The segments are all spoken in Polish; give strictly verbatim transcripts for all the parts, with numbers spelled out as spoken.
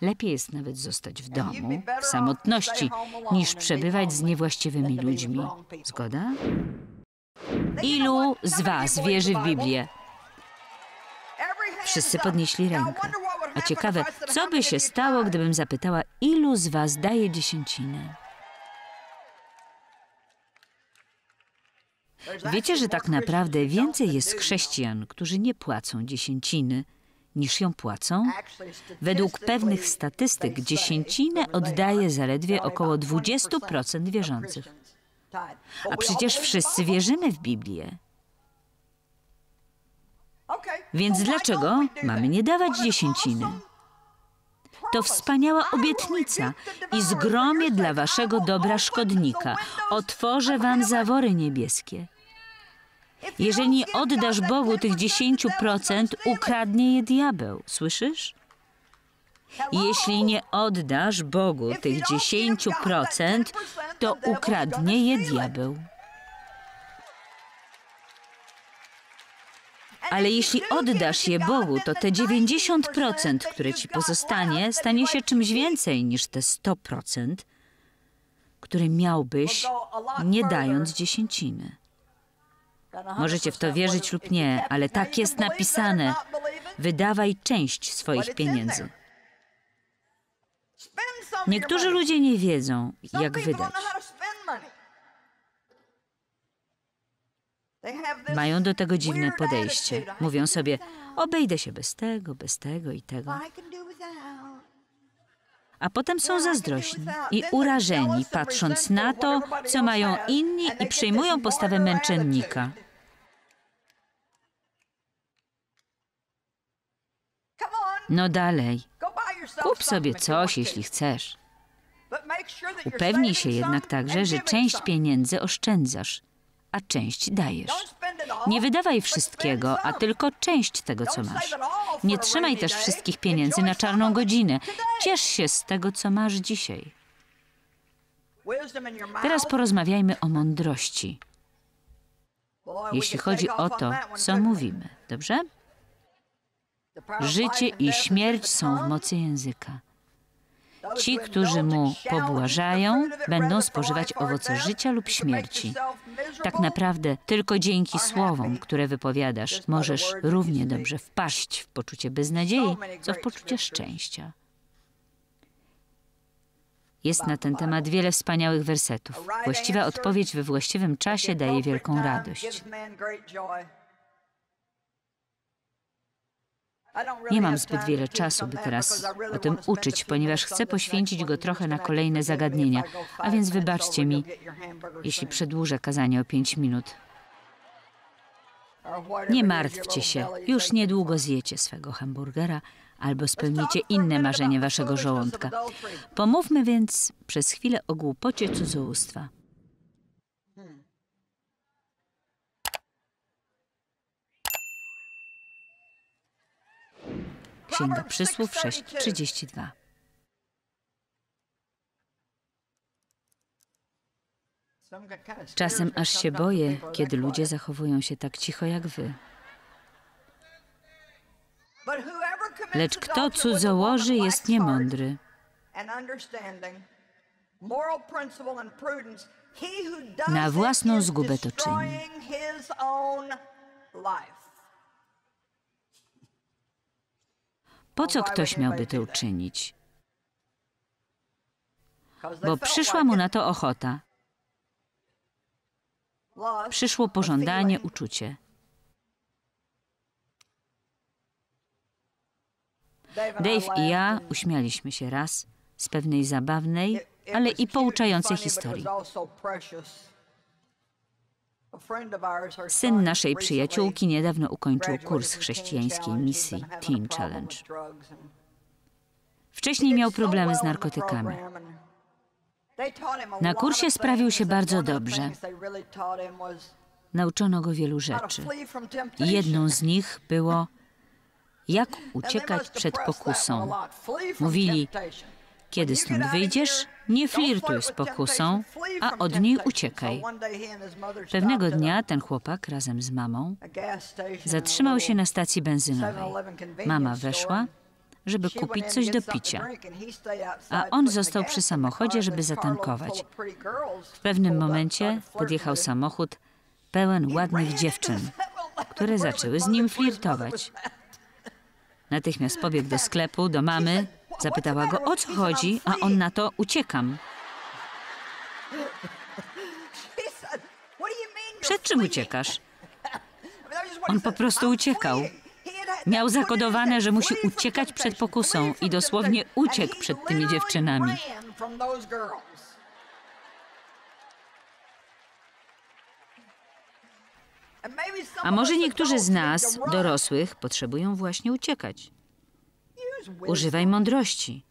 Lepiej jest nawet zostać w domu, w samotności, niż przebywać z niewłaściwymi ludźmi. Zgoda? Ilu z was wierzy w Biblię? Wszyscy podnieśli rękę. A ciekawe, co by się stało, gdybym zapytała, ilu z was daje dziesięcinę? Wiecie, że tak naprawdę więcej jest chrześcijan, którzy nie płacą dziesięciny, niż ją płacą? Według pewnych statystyk dziesięcinę oddaje zaledwie około dwadzieścia procent wierzących. A przecież wszyscy wierzymy w Biblię. Więc dlaczego mamy nie dawać dziesięciny? To wspaniała obietnica i zgromię dla waszego dobra szkodnika. Otworzę wam zawory niebieskie. Jeżeli nie oddasz Bogu tych dziesięciu procent, ukradnie je diabeł. Słyszysz? Jeśli nie oddasz Bogu tych dziesięciu procent, to ukradnie je diabeł. Ale jeśli oddasz je Bogu, to te dziewięćdziesiąt procent, które ci pozostanie, stanie się czymś więcej niż te sto procent, które miałbyś, nie dając dziesięciny. Możecie w to wierzyć lub nie, ale tak jest napisane. Wydawaj część swoich pieniędzy. Niektórzy ludzie nie wiedzą, jak wydać. Mają do tego dziwne podejście. Mówią sobie, obejdę się bez tego, bez tego i tego. A potem są zazdrośni i urażeni, patrząc na to, co mają inni i przyjmują postawę męczennika. No dalej. Kup sobie coś, jeśli chcesz. Upewnij się jednak także, że część pieniędzy oszczędzasz, a część dajesz. Nie wydawaj wszystkiego, a tylko część tego, co masz. Nie trzymaj też wszystkich pieniędzy na czarną godzinę. Ciesz się z tego, co masz dzisiaj. Teraz porozmawiajmy o mądrości, jeśli chodzi o to, co mówimy. Dobrze? Życie i śmierć są w mocy języka. Ci, którzy mu pobłażają, będą spożywać owoce życia lub śmierci. Tak naprawdę tylko dzięki słowom, które wypowiadasz, możesz równie dobrze wpaść w poczucie beznadziei, co w poczucie szczęścia. Jest na ten temat wiele wspaniałych wersetów. Właściwa odpowiedź we właściwym czasie daje wielką radość. Nie mam zbyt wiele czasu, by teraz o tym uczyć, ponieważ chcę poświęcić go trochę na kolejne zagadnienia, a więc wybaczcie mi, jeśli przedłużę kazanie o pięć minut. Nie martwcie się, już niedługo zjecie swego hamburgera albo spełnicie inne marzenie waszego żołądka. Pomówmy więc przez chwilę o głupocie cudzołóstwa. Księga Przysłów sześć trzydzieści dwa. Czasem aż się boję, kiedy ludzie zachowują się tak cicho jak wy. Lecz kto cudzołoży, jest niemądry. Na własną zgubę to czyni. Po co ktoś miałby to uczynić? Bo przyszła mu na to ochota. Przyszło pożądanie, uczucie. Dave i ja uśmialiśmy się raz z pewnej zabawnej, ale i pouczającej historii. Syn naszej przyjaciółki niedawno ukończył kurs chrześcijańskiej misji Teen Challenge. Wcześniej miał problemy z narkotykami. Na kursie sprawił się bardzo dobrze. Nauczono go wielu rzeczy. Jedną z nich było, jak uciekać przed pokusą. Mówili, kiedy stąd wyjdziesz, nie flirtuj z pokusą, a od niej uciekaj. Pewnego dnia ten chłopak razem z mamą zatrzymał się na stacji benzynowej. Mama weszła, żeby kupić coś do picia, a on został przy samochodzie, żeby zatankować. W pewnym momencie podjechał samochód pełen ładnych dziewczyn, które zaczęły z nim flirtować. Natychmiast pobiegł do sklepu, do mamy, zapytała go, o co chodzi, a on na to: uciekam. Przed czym uciekasz? On po prostu uciekał. Miał zakodowane, że musi uciekać przed pokusą i dosłownie uciekł przed tymi dziewczynami. A może niektórzy z nas, dorosłych, potrzebują właśnie uciekać. Używaj mądrości.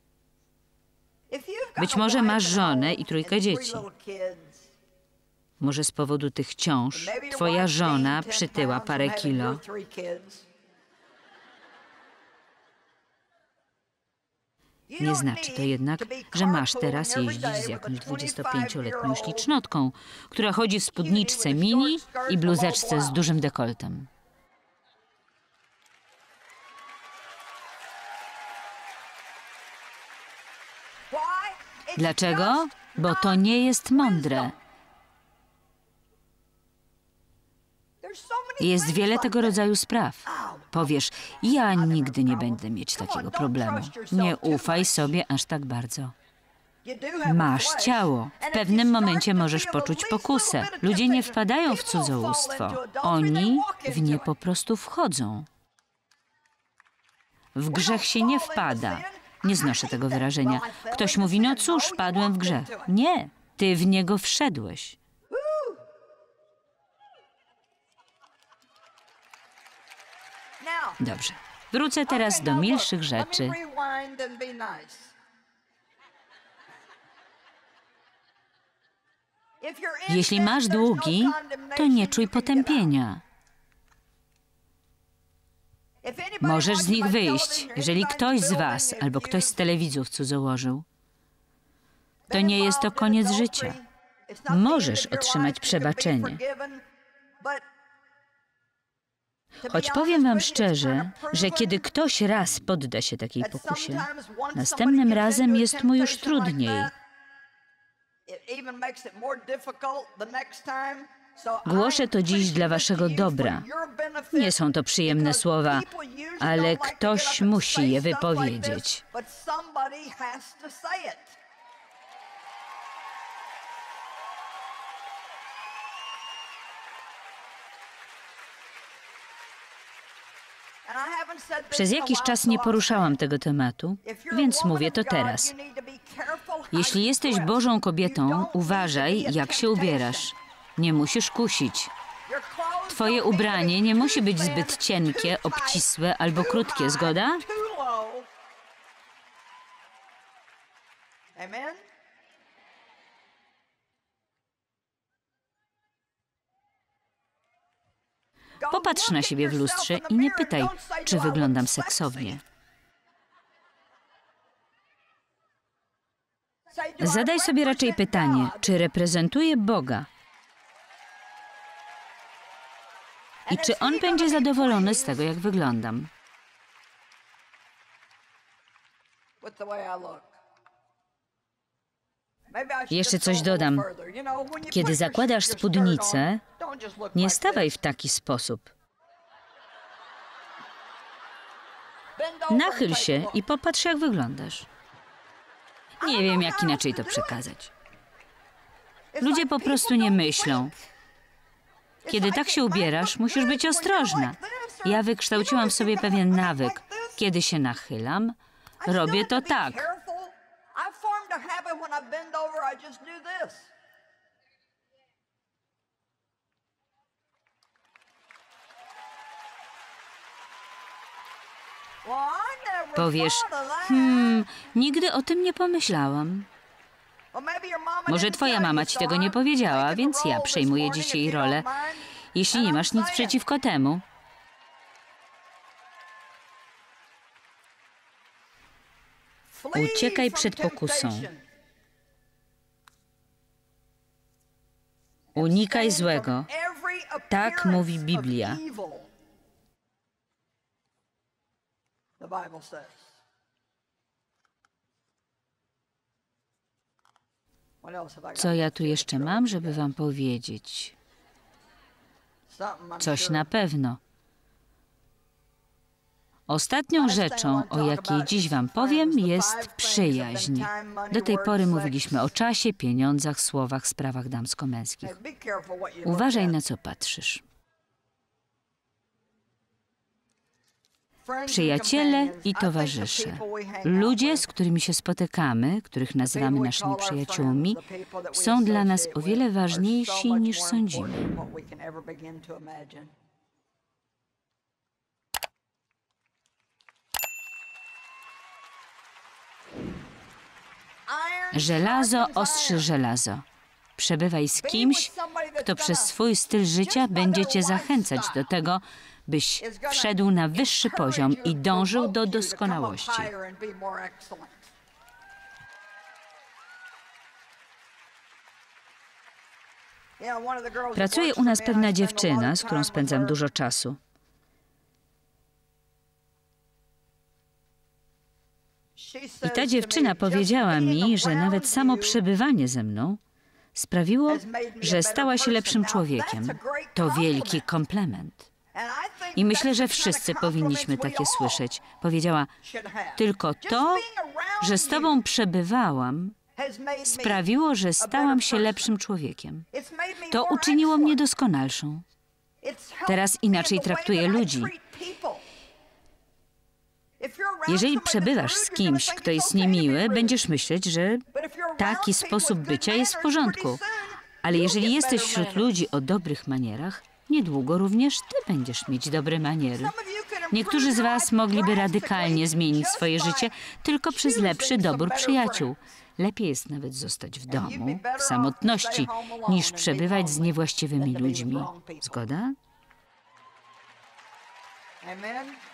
Być może masz żonę i trójkę dzieci. Może z powodu tych ciąż twoja żona przytyła parę kilo. Nie znaczy to jednak, że masz teraz jeździć z jakąś dwudziestopięcioletnią ślicznotką, która chodzi w spódniczce mini i bluzeczce z dużym dekoltem. Dlaczego? Bo to nie jest mądre. Jest wiele tego rodzaju spraw. Powiesz, ja nigdy nie będę mieć takiego problemu. Nie ufaj sobie aż tak bardzo. Masz ciało. W pewnym momencie możesz poczuć pokusę. Ludzie nie wpadają w cudzołóstwo. Oni w nie po prostu wchodzą. W grzech się nie wpada. Nie znoszę tego wyrażenia. Ktoś mówi, no cóż, wpadłem w grzech. Nie, ty w niego wszedłeś. Dobrze. Wrócę teraz do milszych rzeczy. Jeśli masz długi, to nie czuj potępienia. Możesz z nich wyjść, jeżeli ktoś z was albo ktoś z telewidzów cudzołożył. To nie jest to koniec życia. Możesz otrzymać przebaczenie. Choć powiem wam szczerze, że kiedy ktoś raz podda się takiej pokusie, następnym razem jest mu już trudniej. Głoszę to dziś dla waszego dobra. Nie są to przyjemne słowa, ale ktoś musi je wypowiedzieć. Przez jakiś czas nie poruszałam tego tematu, więc mówię to teraz. Jeśli jesteś Bożą kobietą, uważaj, jak się ubierasz. Nie musisz kusić. Twoje ubranie nie musi być zbyt cienkie, obcisłe albo krótkie, zgoda? Popatrz na siebie w lustrze i nie pytaj, czy wyglądam seksownie. Zadaj sobie raczej pytanie, czy reprezentuję Boga i czy On będzie zadowolony z tego, jak wyglądam. Jeszcze coś dodam. Kiedy zakładasz spódnicę, nie stawaj w taki sposób. Nachyl się i popatrz, jak wyglądasz. Nie wiem, jak inaczej to przekazać. Ludzie po prostu nie myślą. Kiedy tak się ubierasz, musisz być ostrożna. Ja wykształciłam w sobie pewien nawyk. Kiedy się nachylam, robię to tak. Powiesz, hmm, nigdy o tym nie pomyślałam. Może twoja mama ci tego nie powiedziała, więc ja przejmuję dziś jej rolę, jeśli nie masz nic przeciwko temu. Uciekaj przed pokusą. Unikaj złego. Tak mówi Biblia. Co ja tu jeszcze mam, żeby wam powiedzieć? Coś na pewno. Ostatnią rzeczą, o jakiej dziś wam powiem, jest przyjaźń. Do tej pory mówiliśmy o czasie, pieniądzach, słowach, sprawach damsko-męskich. Uważaj, na co patrzysz. Przyjaciele i towarzysze. Ludzie, z którymi się spotykamy, których nazywamy naszymi przyjaciółmi, są dla nas o wiele ważniejsi niż sądzimy. Żelazo ostrzy żelazo. Przebywaj z kimś, kto przez swój styl życia będzie cię zachęcać do tego, byś wszedł na wyższy poziom i dążył do doskonałości. Pracuje u nas pewna dziewczyna, z którą spędzam dużo czasu. I ta dziewczyna powiedziała mi, że nawet samo przebywanie ze mną sprawiło, że stała się lepszym człowiekiem. To wielki komplement. I myślę, że wszyscy powinniśmy takie słyszeć. Powiedziała, tylko to, że z tobą przebywałam, sprawiło, że stałam się lepszym człowiekiem. To uczyniło mnie doskonalszą. Teraz inaczej traktuję ludzi. Jeżeli przebywasz z kimś, kto jest niemiły, będziesz myśleć, że taki sposób bycia jest w porządku. Ale jeżeli jesteś wśród ludzi o dobrych manierach, niedługo również ty będziesz mieć dobre maniery. Niektórzy z was mogliby radykalnie zmienić swoje życie tylko przez lepszy dobór przyjaciół. Lepiej jest nawet zostać w domu, w samotności, niż przebywać z niewłaściwymi ludźmi. Zgoda? Amen.